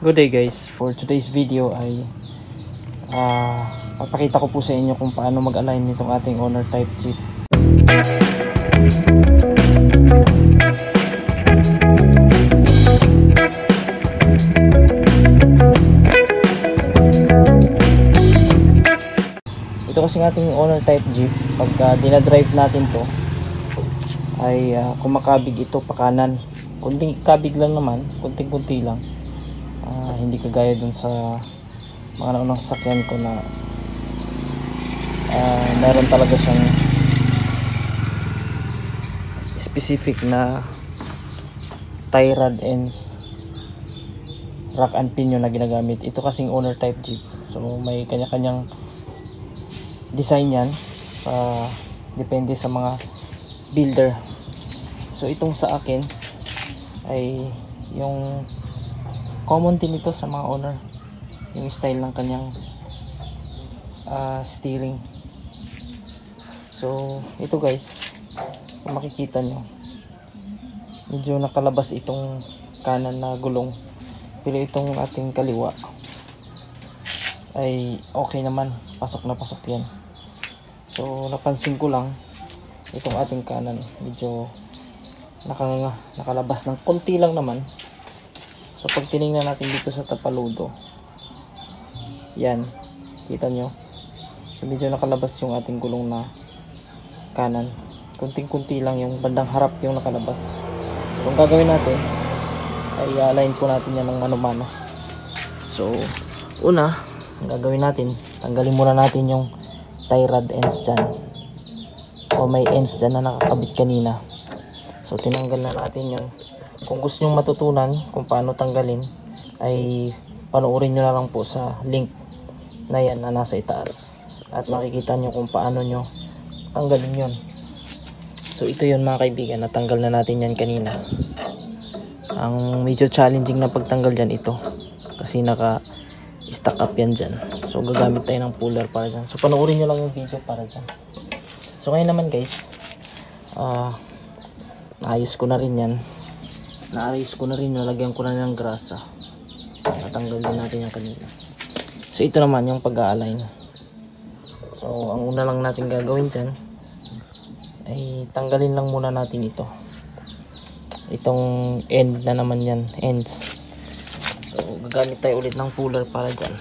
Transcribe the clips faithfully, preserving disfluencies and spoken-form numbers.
Good day guys, for today's video ay uh, papakita ko po sa inyo kung paano mag-align nitong ating owner type jeep. Ito kasi ng ating owner type jeep, pagka dinadrive natin to ay uh, kumakabig ito pa kanan. Kunting kabig lang naman, kunting-kunti lang. Uh, hindi kagaya dun sa mga naunang sasakyan ko na uh, meron talaga siyang specific na tie rod ends, rack and pinion na ginagamit. Ito kasing owner type jeep, so may kanya-kanyang design yan, sa depende sa mga builder. So itong sa akin ay yung common din ito sa mga owner, yung style ng kanyang uh, steering. So ito guys, kung makikita nyo, medyo nakalabas itong kanan na gulong, pero itong ating kaliwa ay okay naman, pasok na pasok yan. So napansin ko lang itong ating kanan medyo naka, nakalabas ng konti lang naman. So pag tinignan natin dito sa tapaludo, yan, kita nyo, so medyo nakalabas yung ating gulong na kanan, kunting-kunti lang, yung bandang harap yung nakalabas. So ang gagawin natin ay align po natin yan ng mano-mano. So una, ang gagawin natin, tanggalin muna natin yung tie rod ends dyan, o may ends dyan na nakakabit kanina. So tinanggal na natin yun. Kung gusto nyo matutunan kung paano tanggalin, ay panoorin nyo na lang po sa link na yan na nasa itaas, at makikita nyo kung paano nyo tanggalin yon. So ito yun mga kaibigan, natanggal na natin yan kanina. Ang medyo challenging na pagtanggal dyan ito, kasi naka stack up yan dyan. So gagamit tayo ng puller para dyan. So panoorin nyo lang yung video para dyan. So ngayon naman guys, uh, naayos ko na rin yan. Naayos ko na rin, nalagyan ko na ng grasa. Natanggal din natin yung kanina. So ito naman yung pag-a-align. So ang una lang natin gagawin dyan ay tanggalin lang muna natin ito. Itong end na naman yan, ends. So gagamit tayo ulit ng puller para dyan.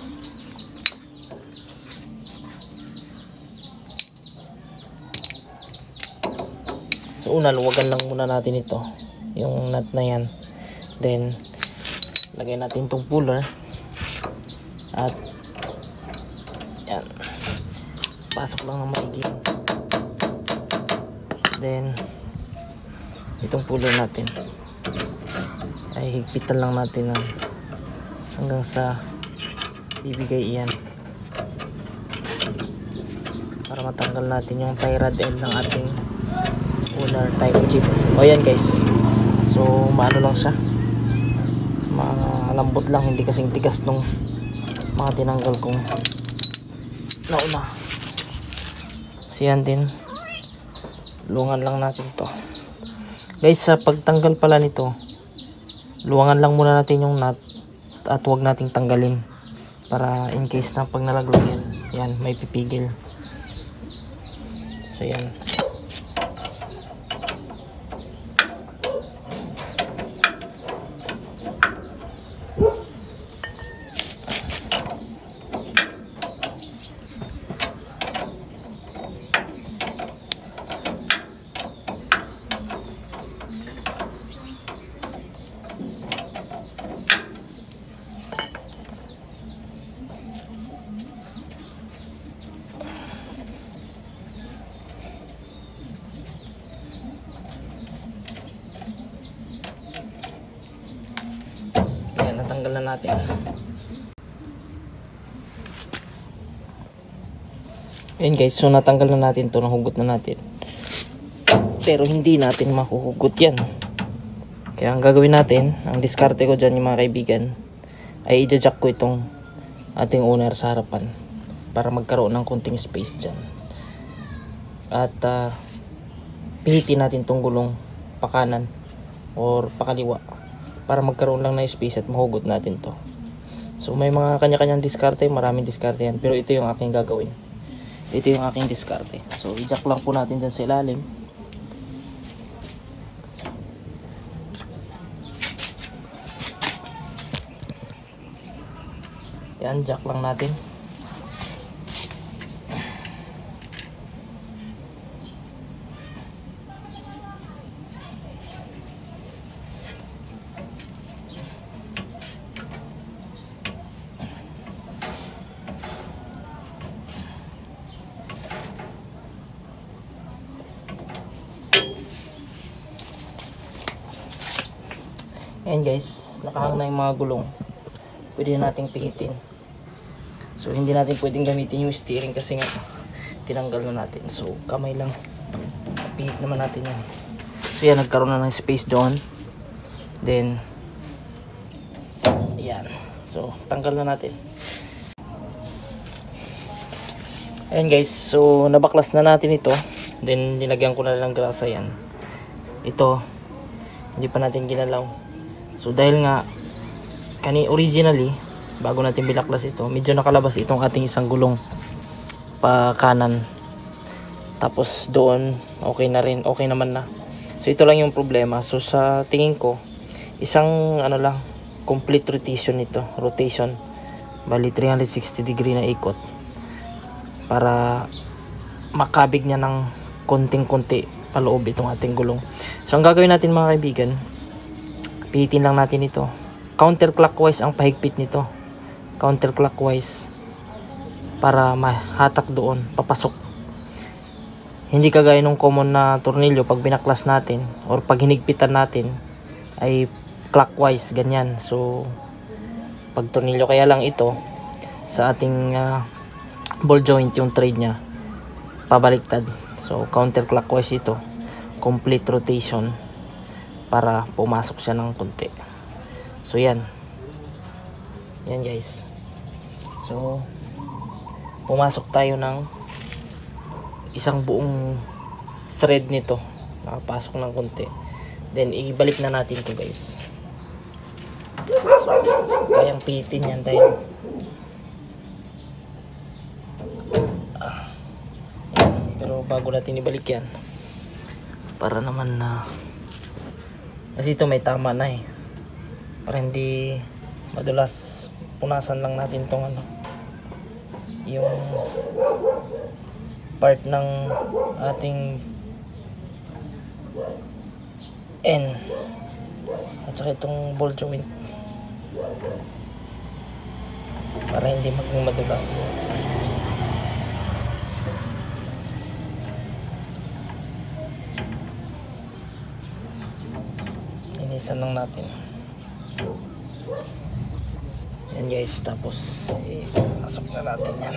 So una, luwagan lang muna natin ito, yung nut na yan. Then lagay natin itong puller at yan, pasok lang ng maigi. Then itong puller natin ay higpitan lang natin ng hanggang sa bibigay iyan, para matanggal natin yung tie rod end ng ating owner type jeep. O yan guys, so maano lang siya, malambot lang, hindi kasing tigas nung mga tinanggal kong nauna. So yan din, luwangan lang natin to guys. Sa pagtanggal pala nito, luwangan lang muna natin yung nut at huwag nating tanggalin, para in case na pag nalaglag yan, yan may pipigil. So yan, natanggal na natin. Ayan guys, so natanggal na natin to, nahugot na natin, pero hindi natin mahuhugot yan. Kaya ang gagawin natin, ang diskarte ko dyan yung mga kaibigan, ay i-jack ko itong ating owner sa harapan para magkaroon ng kunting space dyan. At uh, pihitin natin tong gulong pakanan or pakaliwa para magkaroon lang ng space at mahugot natin to. So may mga kanya-kanyang diskarte, maraming diskarte yan, pero ito yung aking gagawin. Ito yung aking diskarte. So i-jack lang po natin dyan sa ilalim. Yan, jack lang natin. Ayan guys, nakahang na yung mga gulong. Pwede na nating pihitin. So hindi natin pwedeng gamitin yung steering kasi nga tinanggal na natin. So kamay lang. Pihit naman natin yan. So yan, nagkaroon na ng space doon. Then ayan. So tanggal na natin. Ayan guys, so nabaklas na natin ito. Then nilagyan ko na lang grasa yan. Ito, hindi pa natin ginalaw. So dahil nga kani originally bago natin bilaklas ito, medyo nakalabas itong ating isang gulong pa kanan. Tapos doon okay na rin, okay naman na. So ito lang yung problema. So sa tingin ko isang ano lang complete rotation nito, rotation. Bali three hundred sixty degree na ikot para makabig niya ng konting-konti paloob itong ating gulong. So ang gagawin natin mga kaibigan, pihitin lang natin ito. Counterclockwise ang pahigpit nito. Counterclockwise para mahatak doon, papasok. Hindi kagaya nung common na tornilyo pag binaklas natin or pag hinigpitan natin ay clockwise, ganyan. So pag tornilyo, kaya lang ito sa ating uh, ball joint yung thread nya pabaliktad. So counterclockwise ito, complete rotation para pumasok siya ng konti. So yan. Yan guys. So pumasok tayo ng isang buong thread nito. Nakapasok ng konti. Then ibalik na natin to guys. So kayang pihitin yan dahil ah, pero bago natin ibalik yan, para naman na kasi ito may tama na eh, para hindi madulas, punasan lang natin tong ano, yung part ng ating N at saka itong ball joint para hindi maging madulas. Inisan lang natin yan guys, tapos eh, pasok na natin yan.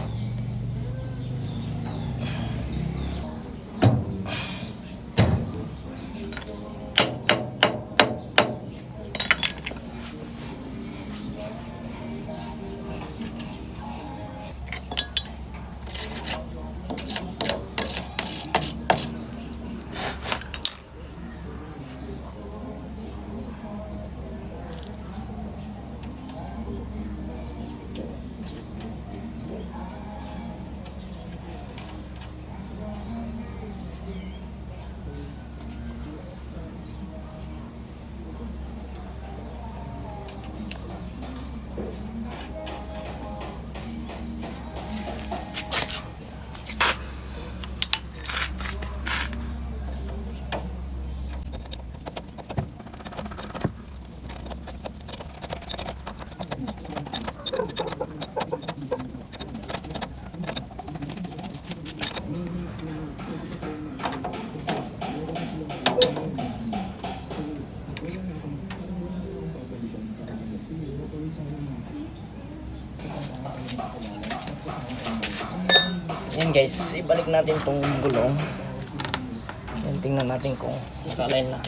Yan guys, ibalik natin tong gulong. Yan, tingnan natin kung naka-align na.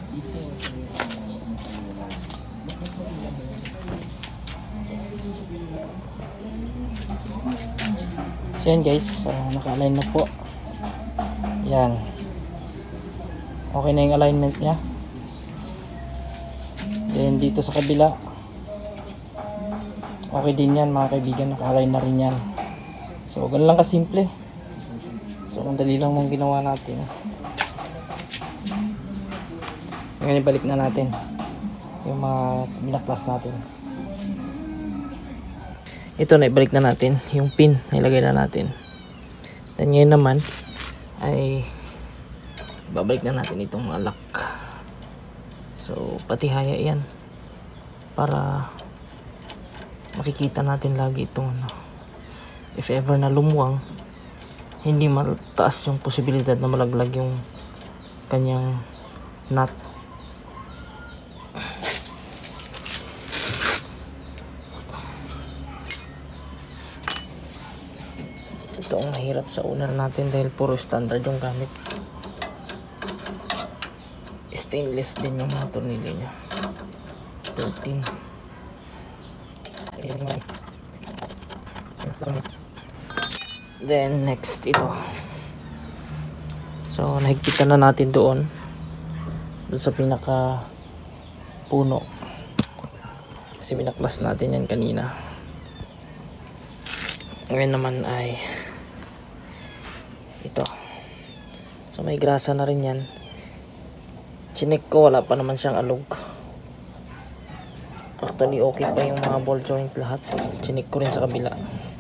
So yan guys, uh, naka-align na po. Yan. Okay na yung alignment nya. dito sa kabila, okay din yan mga kaibigan, naka-align na rin yan. So ganun lang kasimple. So ang dali lang mong ginawa natin. Ngayon ibalik na natin yung mga binaklas natin. Ito na, ibalik na natin yung pin, nilagay na natin. Then ngayon naman ay babalik na natin itong mga lock. So pati haya yan para makikita natin lagi itong ano, if ever na lumuwang, hindi mataas yung posibilidad na malaglag yung kanyang nut. Ito ang mahirap sa owner natin dahil puro standard yung gamit. Stainless din yung mga tornilyo niya. thirteen. Then next ito. So nahigpitan na natin doon. Doon sa pinaka puno. Kasi binaklas natin yan kanina. Ngayon naman ay ito. So may grasa na rin yan. Chinek ko, wala pa naman siyang alog. Actually okay pa yung mga ball joint lahat. Chinek ko rin sa kabila.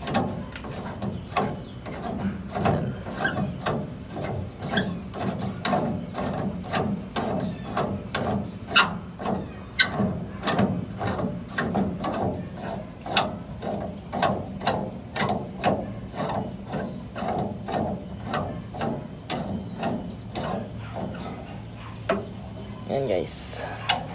Yan guys.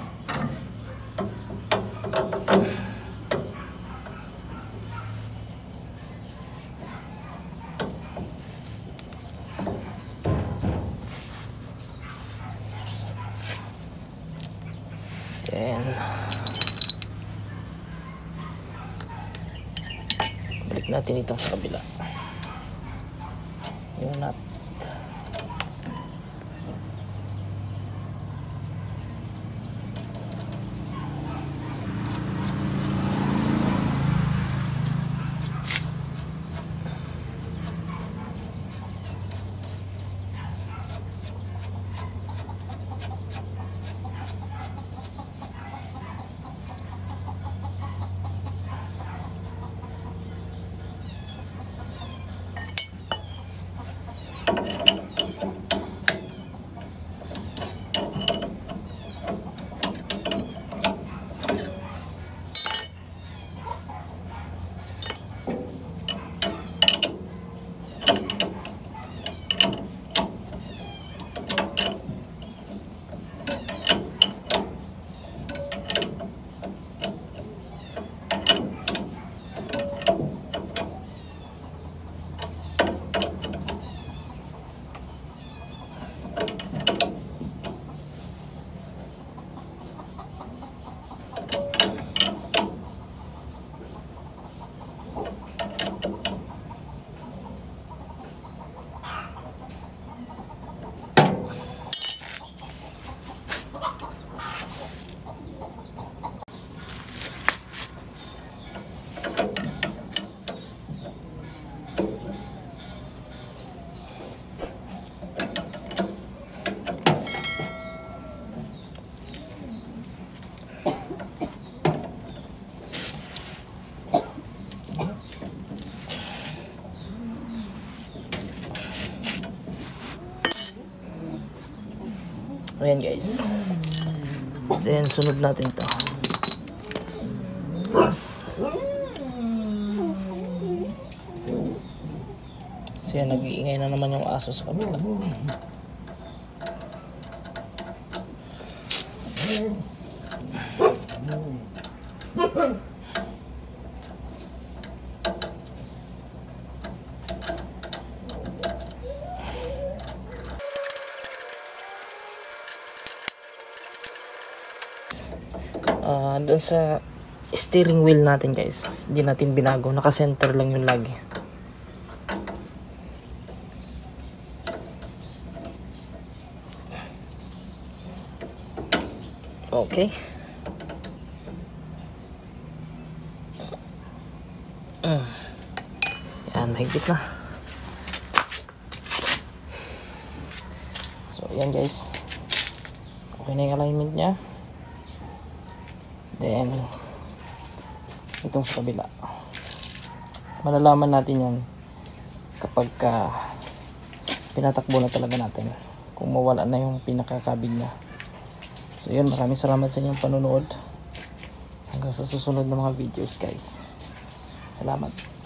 Then balik natin itong sa kabila. Yung nut. Ayan guys. Then sunod natin to. Yes. So yan, nag-iingay na naman yung aso sa kabila. Uh, doon sa steering wheel natin guys, hindi natin binago, naka-center lang yung lagi. Okay. mahigit na. So yan guys, okay na yung alignment nya. Then itong sa kabila, malalaman natin yan kapag ka pinatakbo na talaga natin, kung mawala na yung pinakakabig nya. So yun, maraming salamat sa inyong panonood. Hanggang sa susunod na mga videos guys. Salamat.